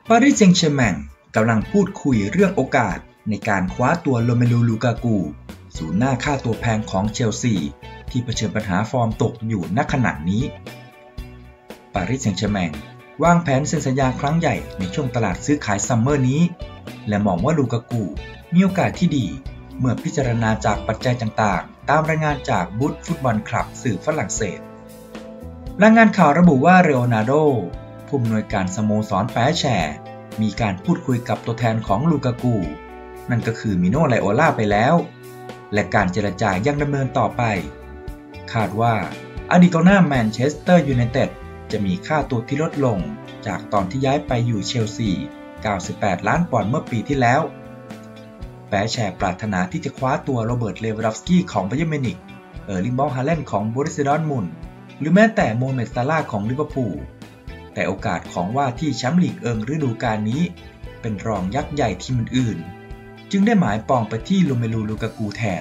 ปารีสแซงต์แชร์แมงกำลังพูดคุยเรื่องโอกาสในการคว้าตัวโรเมโล ลูกากูศูนย์หน้าค่าตัวแพงของเชลซีที่เผชิญปัญหาฟอร์มตกอยู่ณขณะนี้ปารีสแซงต์แชร์แมงวางแผนเซ็นสัญญาครั้งใหญ่ในช่วงตลาดซื้อขายซัมเมอร์นี้และมองว่าลูกากูมีโอกาสที่ดีเมื่อพิจารณาจากปัจจัยต่างๆตามรายงานจากบูธฟุตบอลคลับสื่อฝรั่งเศสรายงานข่าวระบุว่าเรโอนาร์โดผู้อำนวยการสโมสรแฟร์แชร์มีการพูดคุยกับตัวแทนของลูกากูนั่นก็คือมิโน ไลโอล่าไปแล้วและการเจรจายังดำเนินต่อไปคาดว่าอดีตกองหน้าแมนเชสเตอร์ยูไนเต็ดจะมีค่าตัวที่ลดลงจากตอนที่ย้ายไปอยู่เชลซี98 ล้านปอนด์เมื่อปีที่แล้วแฟร์แชร์ปรารถนาที่จะคว้าตัวโรเบิร์ต เลวานดอฟสกี้ของบาเยิร์นมิวนิกเออร์ลิง บราวท์ ฮาแลนด์ของบรูเซีย ดอร์ทมุนด์หรือแม้แต่โมเมด ซาลาห์ของลิเวอร์พูลแต่โอกาสของว่าที่แชมป์ลีกเอิงฤดูกาลนี้เป็นรองยักษ์ใหญ่ทีมอื่นๆจึงได้หมายปองไปที่โรเมโล ลูกากูแทน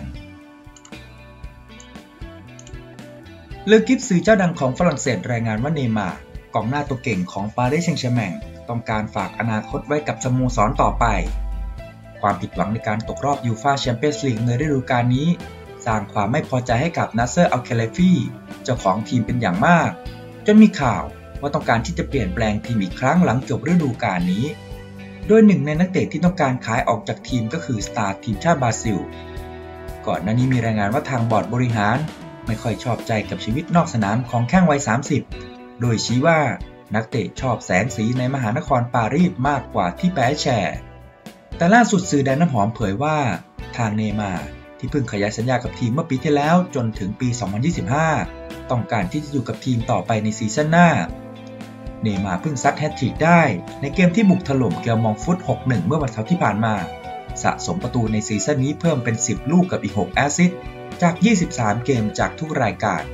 เลอกิฟสื่อเจ้าดังของฝรั่งเศสรายงานว่าเนย์มาร์กองหน้าตัวเก่งของปารีสแซงต์แชร์แมงต้องการฝากอนาคตไว้กับสโมสรต่อไปความผิดหวังในการตกรอบยูฟ่าแชมเปี้ยนส์ลีกในฤดูกาลนี้สร้างความไม่พอใจให้กับนาเซอร์ อัลเคเลฟีเจ้าของทีมเป็นอย่างมากจนมีข่าวว่าต้องการที่จะเปลี่ยนแปลงทีมอีกครั้งหลังจบฤดูกาลนี้โดยหนึ่งในนักเตะที่ต้องการขายออกจากทีมก็คือสตาร์ทีมชาติบราซิลก่อนหน้านี้มีรายงานว่าทางบอร์ดบริหารไม่ค่อยชอบใจกับชีวิตนอกสนามของแข้งวัย30โดยชี้ว่านักเตะชอบแสงสีในมหานครปารีสมากกว่าที่แปร์แชร์แต่ล่าสุดสื่อแดนน้ำหอมเผยว่าทางเนย์มาร์ที่เพิ่งขยายสัญญากับทีมเมื่อปีที่แล้วจนถึงปี 2025ต้องการที่จะอยู่กับทีมต่อไปในซีซั่นหน้าเนย์มาร์เพิ่งซัดแฮตทริกได้ในเกมที่บุกถล่มเกลมองฟุต 6-1 เมื่อวันเสาร์ที่ผ่านมาสะสมประตูในซีซั่นนี้เพิ่มเป็น10ลูกกับอีก6แอสซิสต์จาก23เกมจากทุกรายการ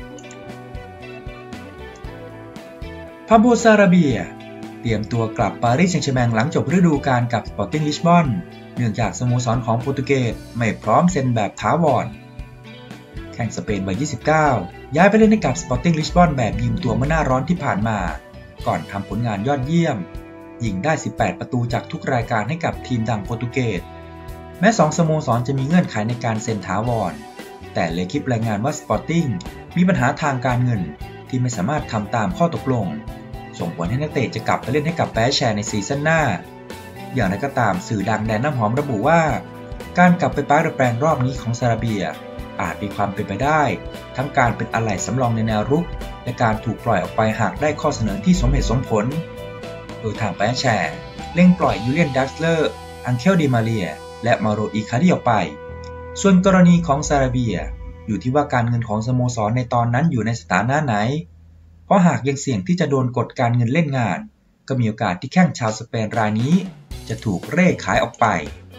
พาโบ ซาราเบียเตรียมตัวกลับปารีสแซงต์แชร์แมงหลังจบฤดูกาลกับสปอร์ติ้งลิสบอนเนื่องจากสโมสรของโปรตุเกสไม่พร้อมเซ็นแบบถาวรแข้งสเปนวัย29ย้ายไปเล่นให้กับสปอร์ติ้งลิสบอนแบบยืมตัวเมื่อหน้าร้อนที่ผ่านมาก่อนทำผลงานยอดเยี่ยมยิงได้18ประตูจากทุกรายการให้กับทีมดังโปรตุเกสแม้2สโมสรจะมีเงื่อนไขในการเซ็นถาวรแต่เลคิปรายงานว่าสปอร์ติ้งมีปัญหาทางการเงินที่ไม่สามารถทำตามข้อตกลงส่งผลให้นักเตะจะกลับไปเล่นให้กับแปร์แชร์ในซีซั่นหน้าอย่างไรก็ตามสื่อดังแดนน้ำหอมระบุว่าการกลับไปปาร์ตแปลงรอบนี้ของซาราเบียอาจมีความเป็นไปได้ทั้งการเป็นอะไหล่สำรองในแนวรุกและการถูกปล่อยออกไปหากได้ข้อเสนอที่สมเหตุสมผลโดยทางแปร์แชร์เร่งปล่อยยูเลียน ดัสเลอร์อังเคล ดิมาเรียและมาโร อีคาร์ดีออกไปส่วนกรณีของซาราเบียอยู่ที่ว่าการเงินของสโมสรในตอนนั้นอยู่ในสถานะไหนเพราะหากยังเสี่ยงที่จะโดนกดการเงินเล่นงานก็มีโอกาสที่แข้งชาวสเปนรายนี้จะถูกเร่ขายออกไป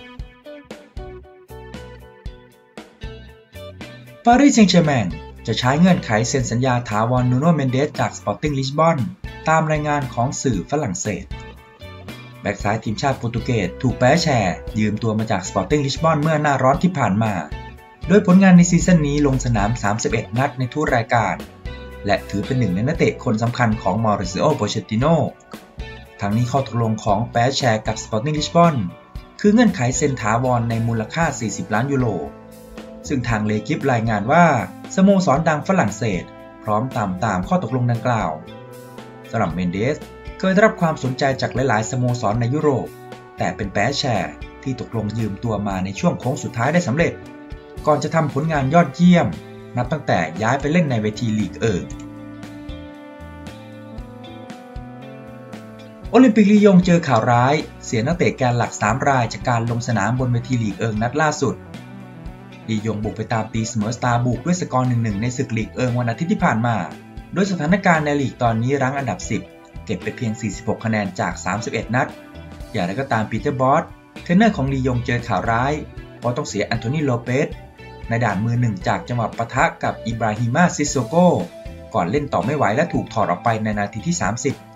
ปารีสแซงต์แชร์แมงจะใช้เงื่อนไขเซ็นสัญญาถาวรนูโน่ เมนเดสจากสปอร์ติ้งลิสบอนตามรายงานของสื่อฝรั่งเศสแบ็กซ้ายทีมชาติโปรตุเกสถูกแปร์แชร์ยืมตัวมาจากสปอร์ติ้งลิสบอนเมื่อหน้าร้อนที่ผ่านมาโดยผลงานในซีซั่นนี้ลงสนาม31นัดในทุกรายการและถือเป็นหนึ่งในนักเตะคนสำคัญของมอริซิโอ โปเชตติโนทั้งนี้ข้อตกลงของแปร์แชร์กับสปอร์ติ้งลิสบอนคือเงื่อนไขเซ็นถาวรในมูลค่า40 ล้านยูโรซึ่งทางเลกิฟรายงานว่าสโมสรดังฝรั่งเศสพร้อมตามข้อตกลงดังกล่าวสำหรับเมนเดสเคยได้รับความสนใจจากหลายๆสโมสรในยุโรปแต่เป็นแปร์แชร์ที่ตกลงยืมตัวมาในช่วงโค้งสุดท้ายได้สำเร็จก่อนจะทำผลงานยอดเยี่ยมนับตั้งแต่ย้ายไปเล่นในเวทีลีกเอิงโอลิมปิกลียงเจอข่าวร้ายเสียนักเตะแกนหลัก3รายจากการลงสนามบนเวทีลีกเอิงนัดล่าสุดลียงบุกไปตามตีเสมอสตาร์บุกด้วยสกอร์ 1-1 ในศึกลีกเอิงวันอาทิตย์ที่ผ่านมาโดยสถานการณ์ในลีกตอนนี้รั้งอันดับ10เก็บไปเพียง46คะแนนจาก31นัดอย่างไรก็ตามปีเตอร์บอสเทรนเนอร์ของลียงเจอข่าวร้ายเพราะต้องเสียอันโทนี โลเปสในด่านมือหนึ่งจากจังหวะปะทะกับอิบราฮิมา ซิสโซโกก่อนเล่นต่อไม่ไหวและถูกถอดออกไปในนาทีที่30